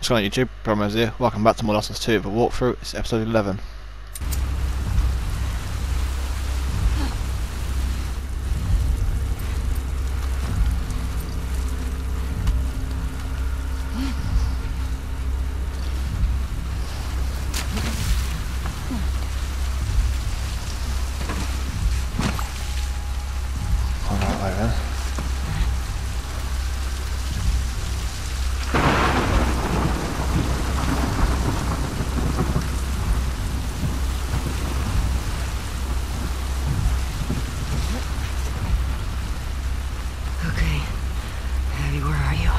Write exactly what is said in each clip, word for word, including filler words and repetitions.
What's going on YouTube? Promos here. Welcome back to more Last of Us two for walkthrough. It's episode eleven. Alright, right then. Okay. Abby, where are you?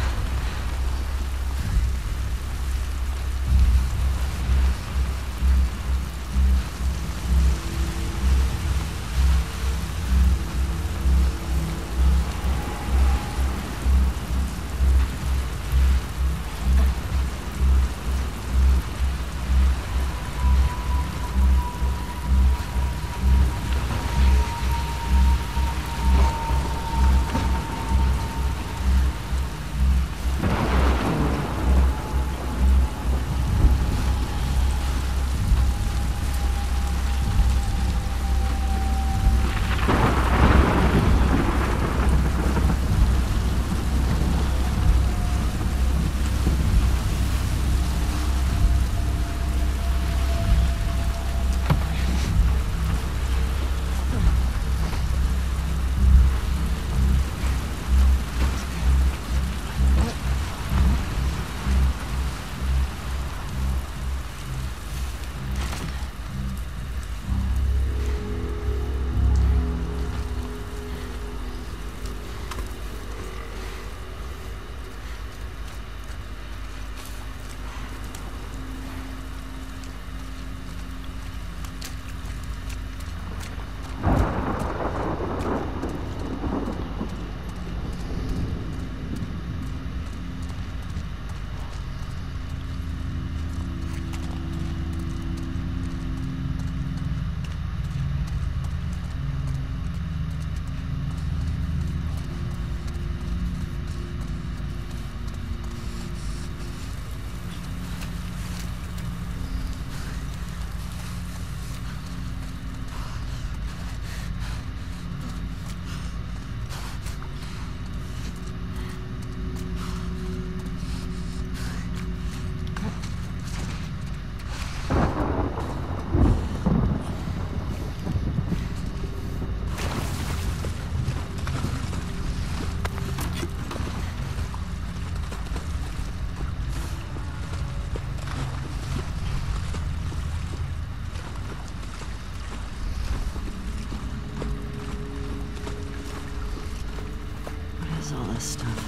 What is all this stuff?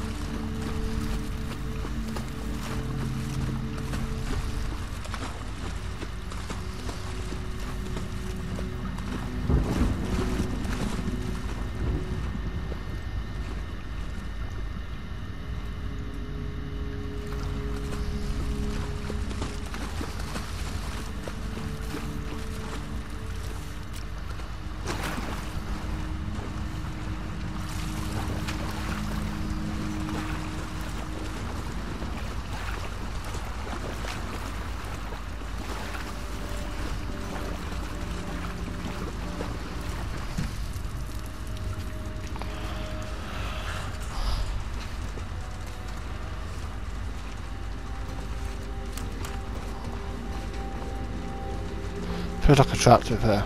Feels like a trap to there.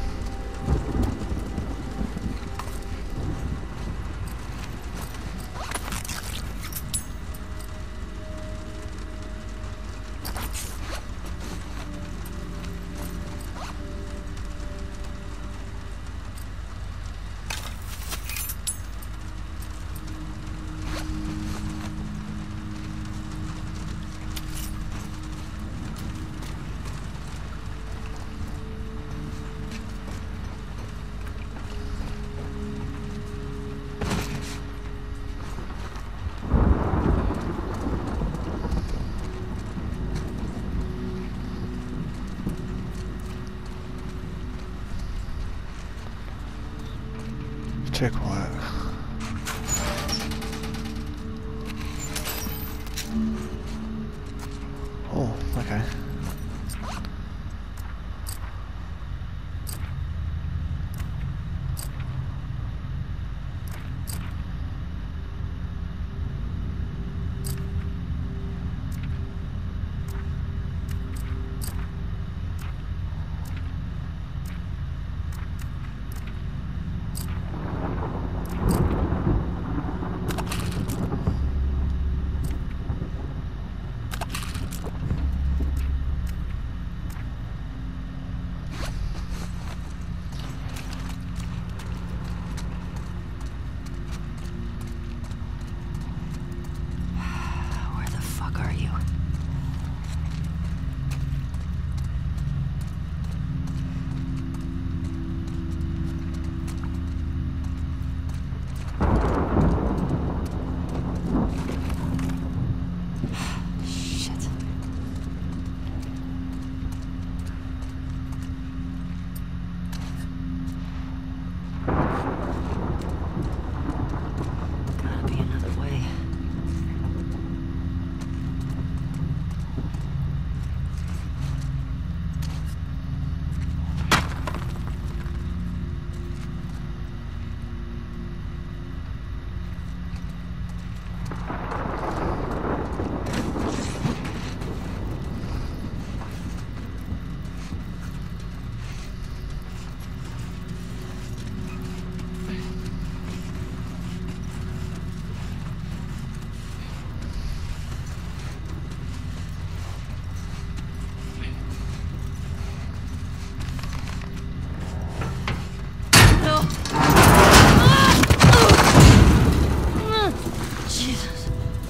Jesus.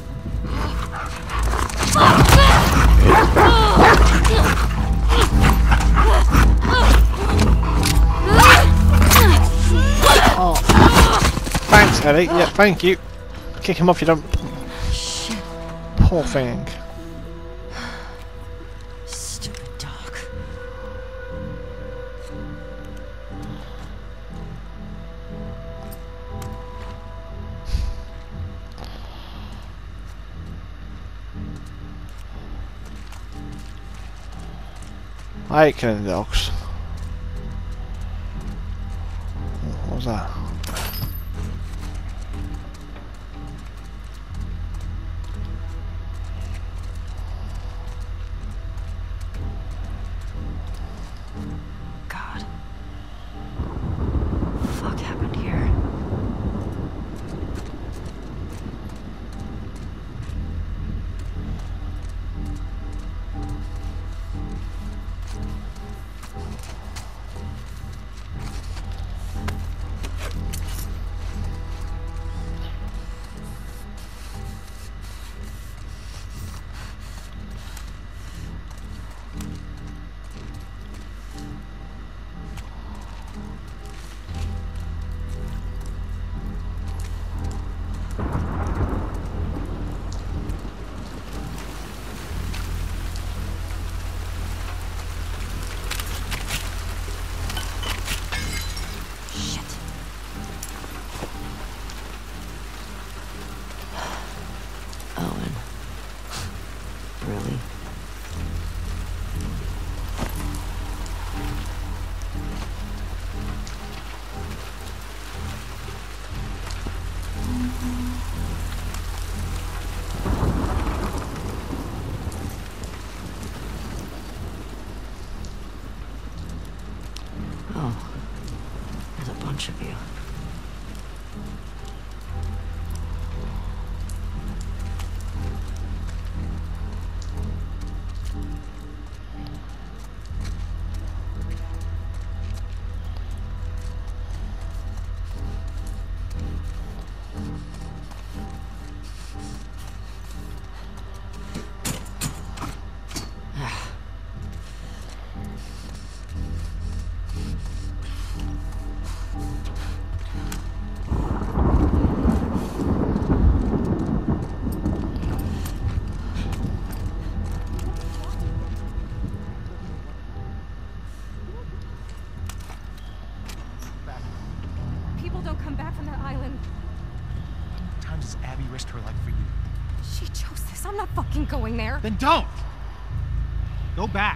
Oh. Thanks, Ellie. Yeah, thank you. Kick him off, you don't. Shit. Poor thing. Stupid dog. I hate killing dogs. What was that? God. What the fuck happened here? Owen. Really? Oh, there's a bunch of you. People don't come back from that island. How many times has Abby risked her life for you? She chose this. I'm not fucking going there. Then don't! Go back.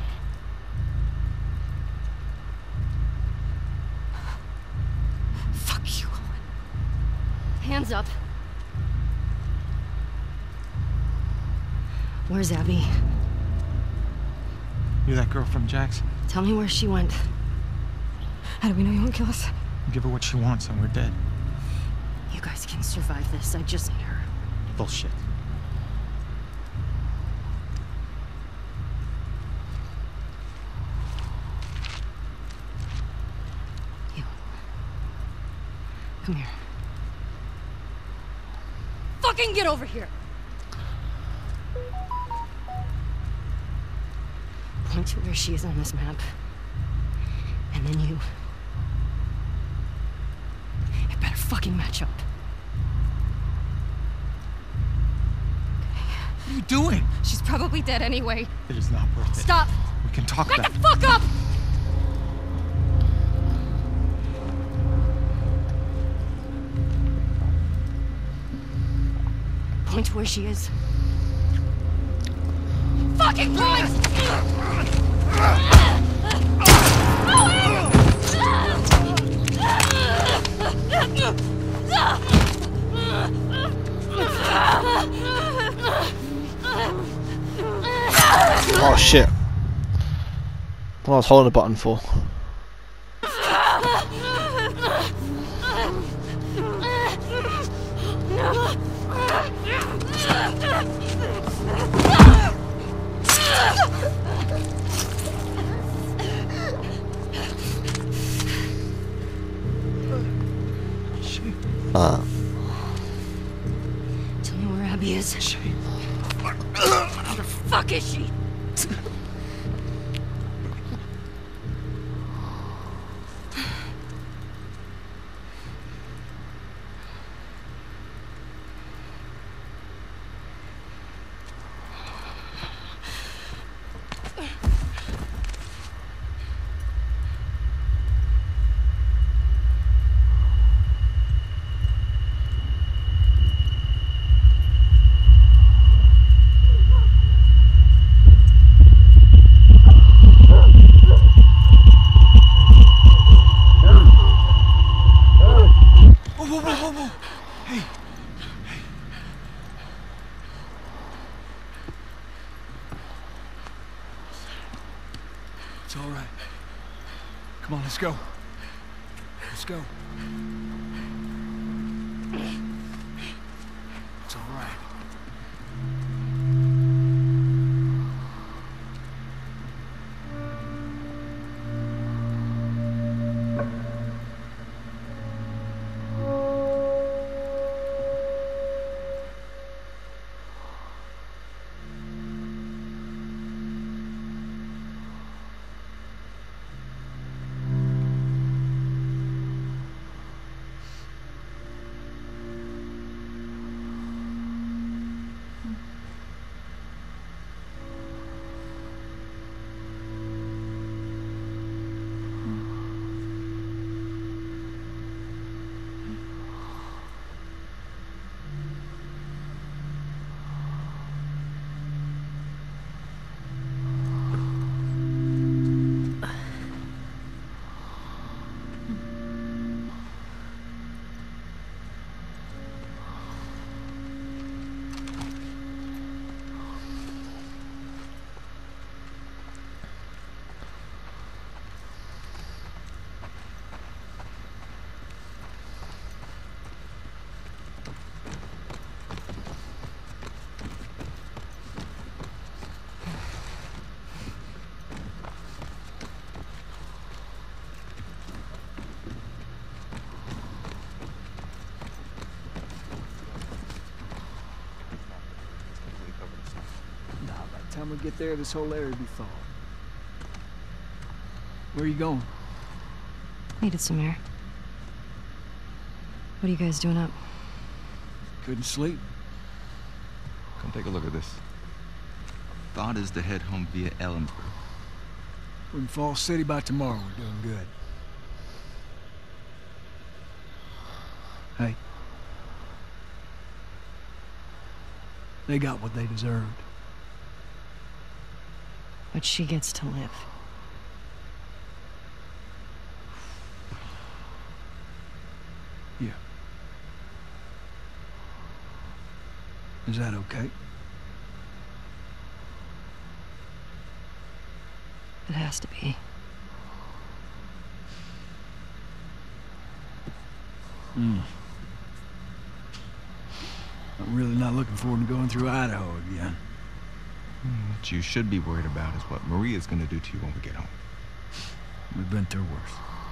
Fuck you, Owen. Hands up. Where's Abby? You're that girl from Jack's? Tell me where she went. How do we know you won't kill us? Give her what she wants and we're dead. You guys can survive this. I just need her. Bullshit. You. Come here. Fucking get over here! Point to where she is on this map. And then you. It better fucking match up. What are you doing? She's probably dead anyway. It is not worth it. Stop! We can talk Back about the fuck up! Point to where she is. Fucking point! Oh shit. What I was holding the button for. Tell me baby is. Shay. Where the fuck is she? Whoa, whoa, whoa, whoa! Hey! Hey! It's all right. Come on, let's go. Let's go. It's all right. By the time we get there, this whole area will be thawed. Where are you going? Needed some air. What are you guys doing up? Couldn't sleep. Come take a look at this. Thought is to head home via Ellensburg. We're in Falls City by tomorrow. We're doing good. Hey. They got what they deserved. But she gets to live. Yeah. Is that okay? It has to be. Hmm. I'm really not looking forward to going through Idaho again. What you should be worried about is what Maria's gonna do to you when we get home. We've been through worse.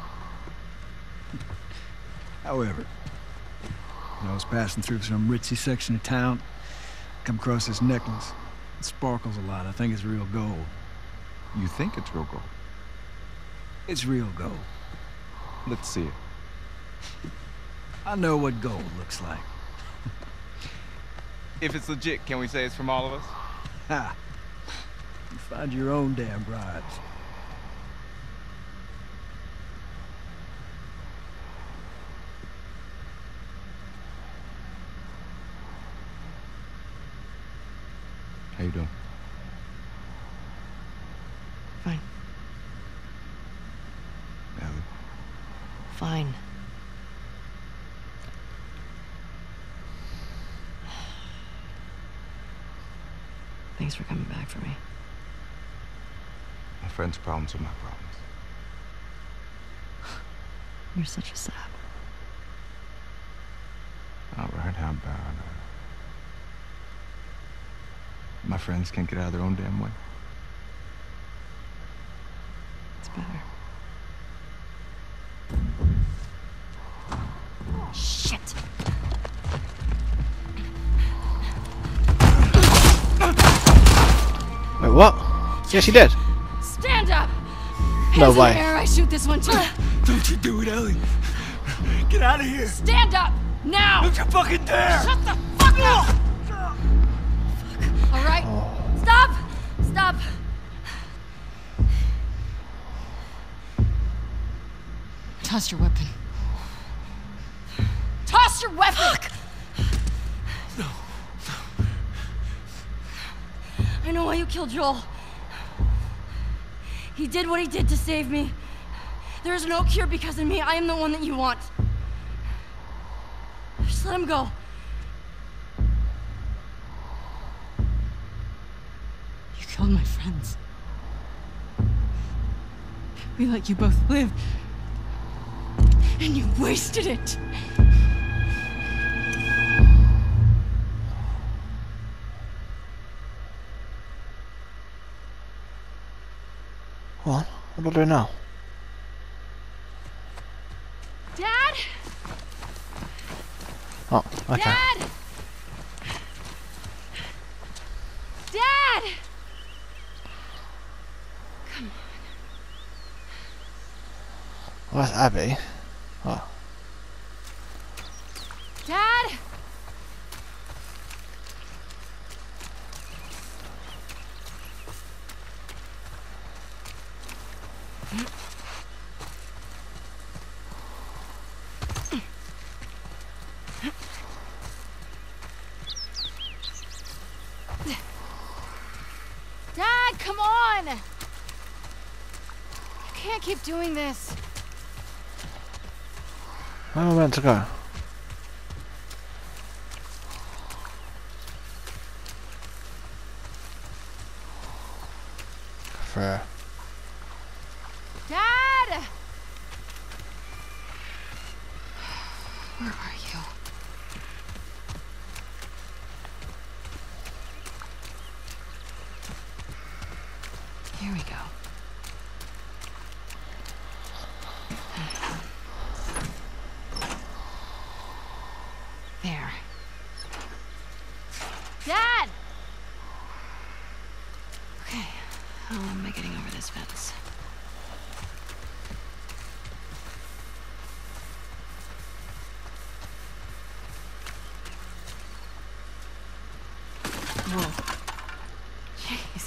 However, when I was passing through some ritzy section of town, come across this necklace. It sparkles a lot. I think it's real gold. You think it's real gold? It's real gold. Let's see it. I know what gold looks like. If it's legit, can we say it's from all of us? Ha! You find your own damn bribes. How you doing? Fine. Ellie? Fine. Thanks for coming back for me. My friend's problems are my problems. You're such a sap. All right, how about uh, my friends can't get out of their own damn way? It's better. Shit! what? Yes, she did. Stand up! No Hands in way. the air, I shoot this one too. Don't you do it, Ellie. Get out of here. Stand up! Now! Don't you fucking dare. Shut the fuck up! Alright. Stop! Stop! Toss your weapon. Toss your weapon! No. I know why you killed Joel. He did what he did to save me. There is no cure because of me. I am the one that you want. Just let him go. You killed my friends. We let you both live. And you wasted it. What? What do I do now? Dad? Oh, okay. Dad! Dad! Come on. Well, that's Abby. Oh. Dad! Dad, come on! You can't keep doing this. Where am I meant to go? Fair. Dad! Where are you? Here we go. There. Dad! Okay, how am I getting over this fence? Whoa. Jeez.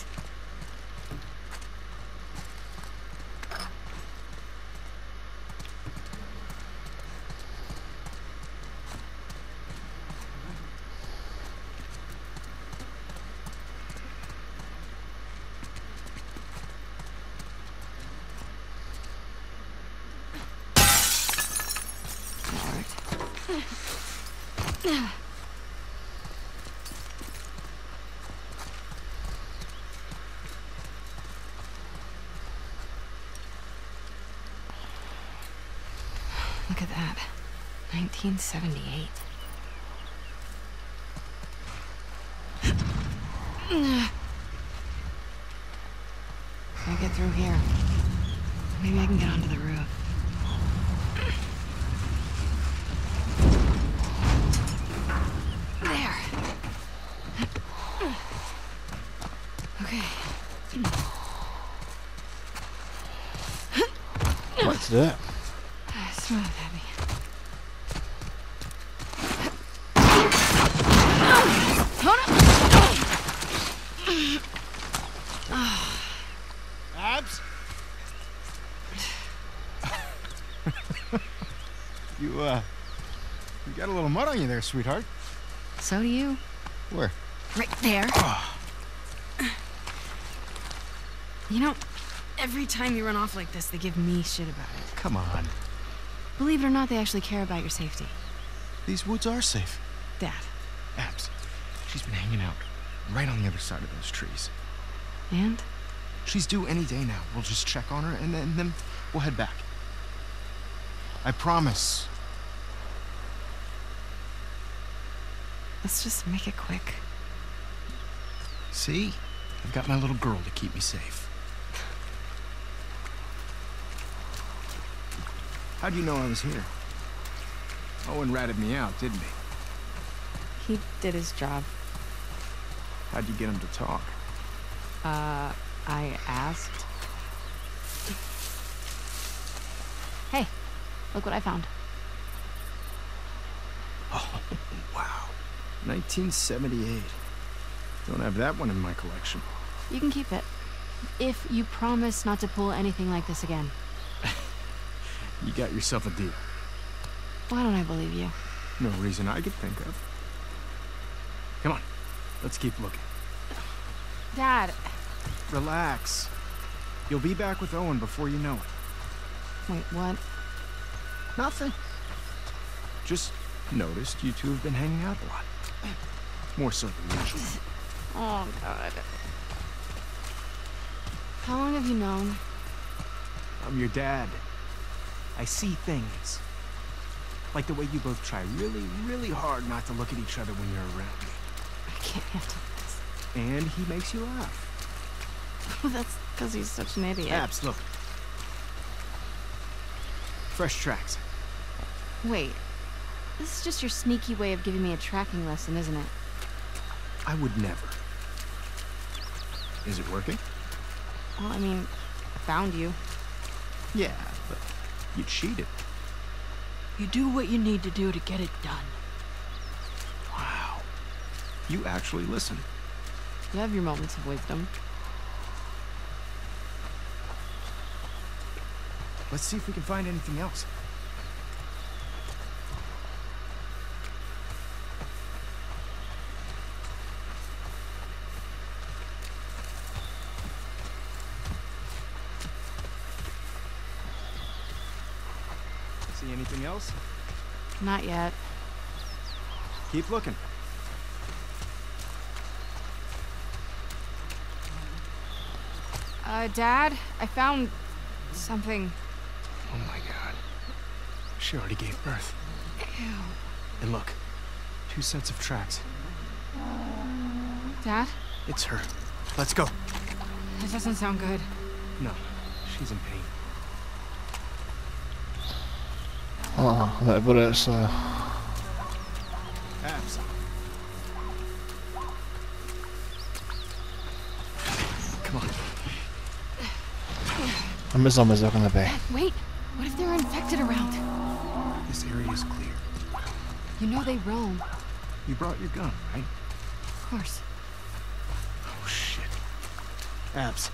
Look at that. nineteen seventy-eight. Can I get through here? Maybe I can get onto the roof. There. Okay. Let's do it. Smooth, Abby. Abs? you, uh, you got a little mud on you there, sweetheart. So do you. Where? Right there. Oh. You know, every time you run off like this, they give me shit about it. Come on. Believe it or not, they actually care about your safety. These woods are safe. Dad. Abs, she's been hanging out right on the other side of those trees. And? She's due any day now. We'll just check on her, and then, and then we'll head back. I promise. Let's just make it quick. See? I've got my little girl to keep me safe. How'd you know I was here? Owen ratted me out, didn't he? He did his job. How'd you get him to talk? Uh, I asked. Hey, look what I found. Oh, wow. nineteen seventy-eight. Don't have that one in my collection. You can keep it. If you promise not to pull anything like this again. You got yourself a deal. Why don't I believe you? No reason I could think of. Come on, let's keep looking. Dad. Relax. You'll be back with Owen before you know it. Wait, what? Nothing. Just noticed you two have been hanging out a lot. More so than usual. Oh, God. How long have you known? I'm your dad. I see things. Like the way you both try really, really hard not to look at each other when you're around me. I can't handle this. And he makes you laugh. That's because he's such an idiot. Abs, look. Fresh tracks. Wait. This is just your sneaky way of giving me a tracking lesson, isn't it? I would never. Is it working? Well, I mean, I found you. Yeah, but you cheated. You do what you need to do to get it done. Wow. You actually listen. You have your moments of wisdom. Let's see if we can find anything else. See anything else? Not yet. Keep looking. Uh, Dad, I found something. Oh my God. She already gave birth. Ew. And look, two sets of tracks. Dad? It's her. Let's go. That doesn't sound good. No, she's in pain. Oh, that bullet's uh Abs. Come on. how many zombies are gonna be? Wait, what if they're infected around? This area is clear. You know they roam. You brought your gun, right? Of course. Oh, shit. Abs.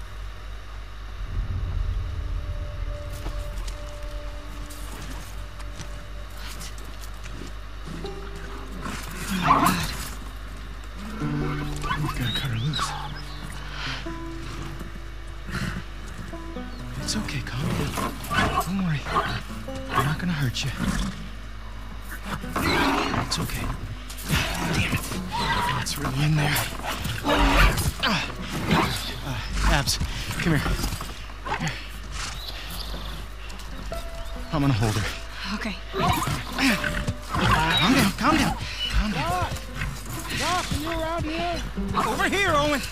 We've got to cut her loose. It's okay, calm down. Don't worry. I'm not gonna hurt you. It's okay. Damn it. It's really in there. Uh, Abs, come here. Here. I'm gonna hold her. Okay. Calm down, calm down, calm down. Doc! Doc, are you around here? Over here, Owen!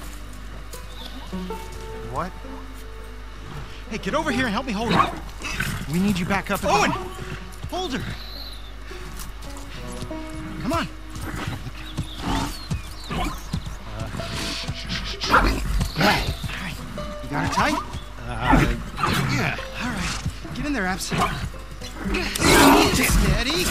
What? Hey, get over here and help me hold her. We need you back up. Owen! Hold her! Come on. All right. You got her tight? Uh, Yeah. All right. Get in there, Abs. Steady.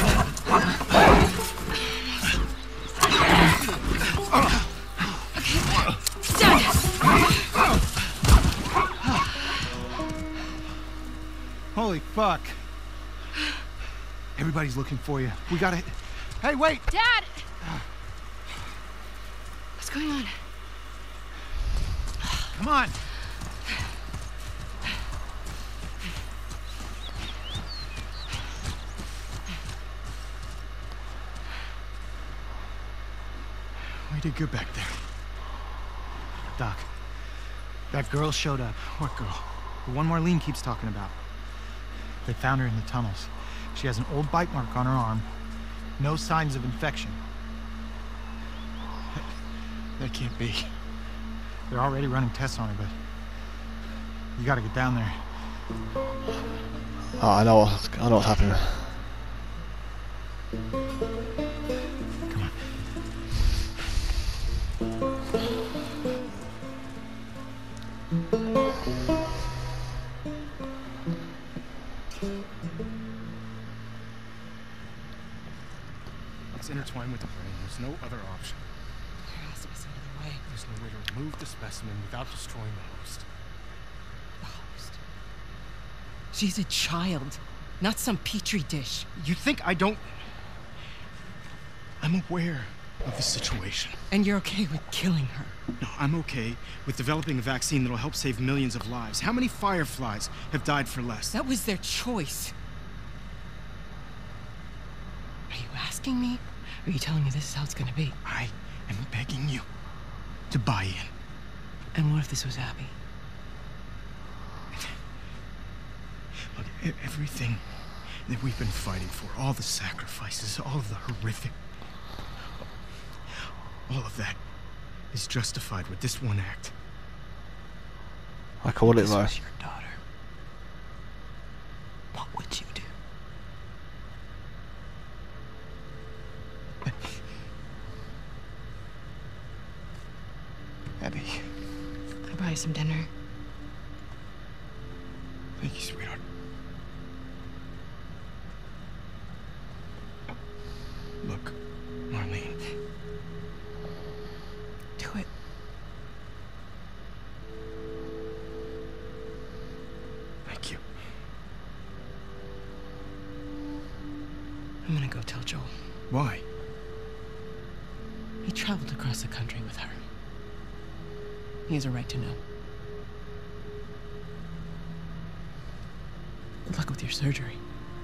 Holy fuck. Everybody's looking for you. We gotta... Hey, wait! Dad! What's going on? Come on. We did good back there. Doc, that girl showed up. What girl? The one Marlene keeps talking about. They found her in the tunnels. She has an old bite mark on her arm. No signs of infection. That can't be. They're already running tests on her, but you gotta get down there. oh, I know what's, I know what's happening. Come on. intertwined with the brain. There's no other option. There has to be some other way. There's no way to remove the specimen without destroying the host. The host. She's a child, not some petri dish. You think I don't... I'm aware of the situation. And you're okay with killing her? No, I'm okay with developing a vaccine that'll help save millions of lives. How many Fireflies have died for less? That was their choice. Are you asking me? Or are you telling me this is how it's gonna be? I am begging you to buy in. And what if this was Abby? Look, e- everything that we've been fighting for, all the sacrifices, all of the horrific... all of that is justified with this one act. I call it This though. was your daughter. What would you do? Abby, I'll buy you some dinner. thank you, sweetheart. Look, Marlene. Do it. Thank you. I'm gonna go tell Joel. Why? He traveled across the country with her. He has a right to know. Good luck with your surgery.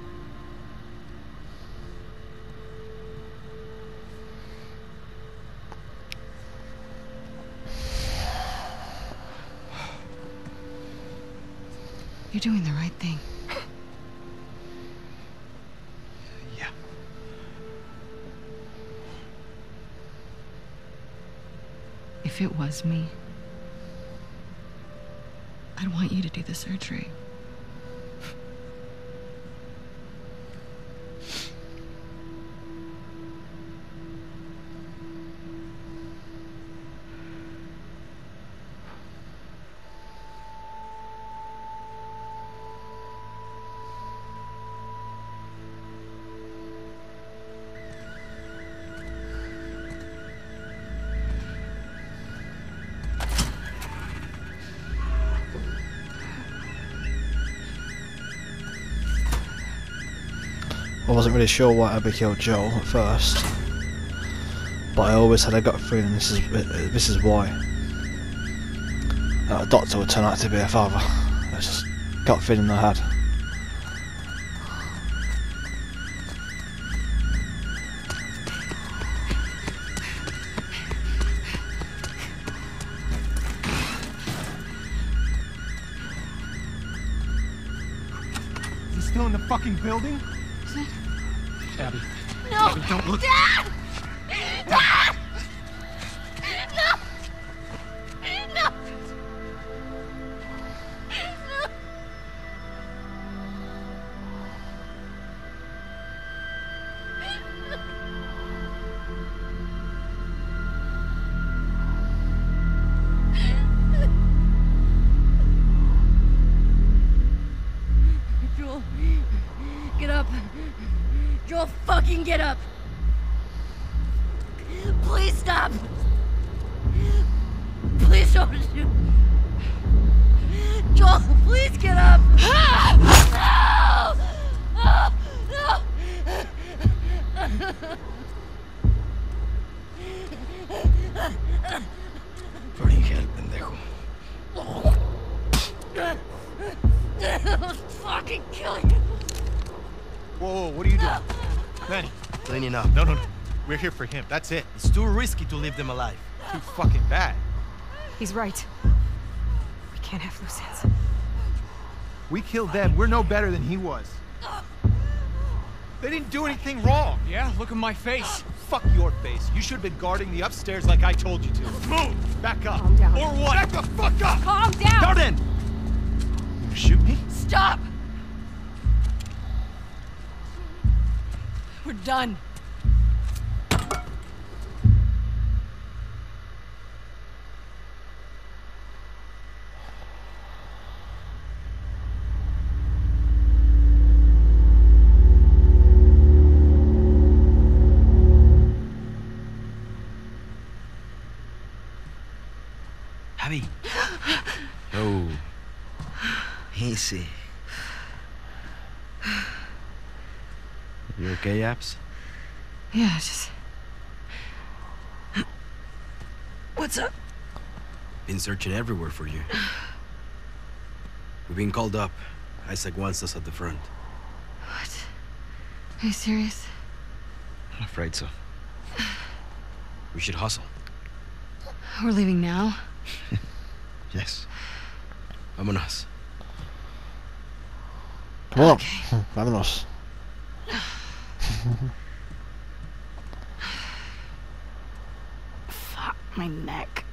You're doing the right thing. Yeah. If it was me, I'd want you to do the surgery. I wasn't really sure why Abby killed Joel at first, but I always had a gut feeling this is this is why. That a doctor would turn out to be her father. It's just a gut feeling I had. Is he still in the fucking building? Abby. No! Abby, don't look. Dad! Dad! No! No! No! Joel, get up. Joel, fucking get up! Please stop! Please don't shoot! Joel, please get up! No! No! No! Origen, pendejo. I'll fucking kill you! Whoa, whoa, what are you doing? Manny. Cleaning up. No, no, no. We're here for him. That's it. It's too risky to leave them alive. Too fucking bad. He's right. We can't have loose ends. We killed them. We're no better than he was. They didn't do anything wrong. Yeah, look at my face. Fuck your face. You should have been guarding the upstairs like I told you to. Move! Back up. Calm down. Or what? Back the fuck up! Calm down! Now then! You gonna shoot me? Stop! We're done. Abby. Oh. Easy. You okay, Abs? Yeah, just... What's up? Been searching everywhere for you. We've been called up. Isaac wants us at the front. What? Are you serious? I'm afraid so. We should hustle. We're leaving now? Yes. Vámonos. Come on. Okay. Vámonos. Fuck, my neck.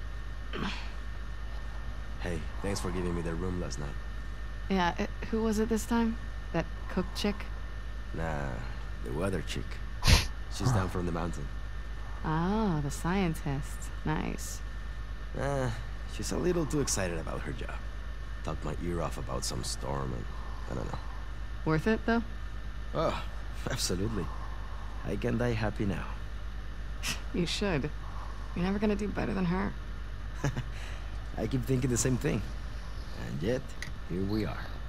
Hey, thanks for giving me the room last night. Yeah, uh, who was it this time? That cook chick? Nah, the weather chick. She's down from the mountain. Oh, the scientist. Nice. Eh, she's a little too excited about her job. Talked my ear off about some storm and I don't know. Worth it, though? Oh, absolutely. I can die happy now. You should. You're never gonna do better than her. I keep thinking the same thing. And yet, here we are.